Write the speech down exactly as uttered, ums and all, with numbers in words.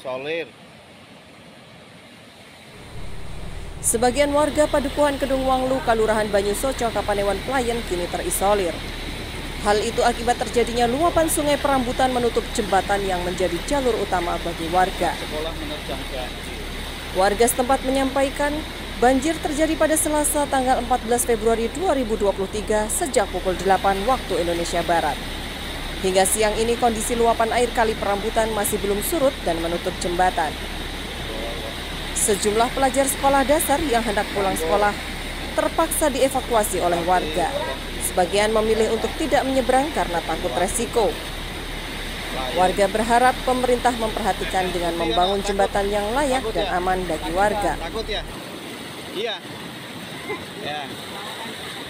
terisolir. Sebagian warga Padukuhan Kedung Wanglu, Kalurahan Banyusoco, Kapanewan Pelayan kini terisolir. Hal itu akibat terjadinya luapan sungai Perambutan menutup jembatan yang menjadi jalur utama bagi warga. Warga setempat menyampaikan banjir terjadi pada Selasa tanggal empat belas Februari dua ribu dua puluh tiga sejak pukul delapan waktu Indonesia Barat. Hingga siang ini kondisi luapan air Kali Perambutan masih belum surut dan menutup jembatan. Sejumlah pelajar sekolah dasar yang hendak pulang sekolah terpaksa dievakuasi oleh warga. Sebagian memilih untuk tidak menyeberang karena takut resiko. Warga berharap pemerintah memperhatikan dengan membangun jembatan yang layak dan aman bagi warga. Takut ya? Iya. Ya.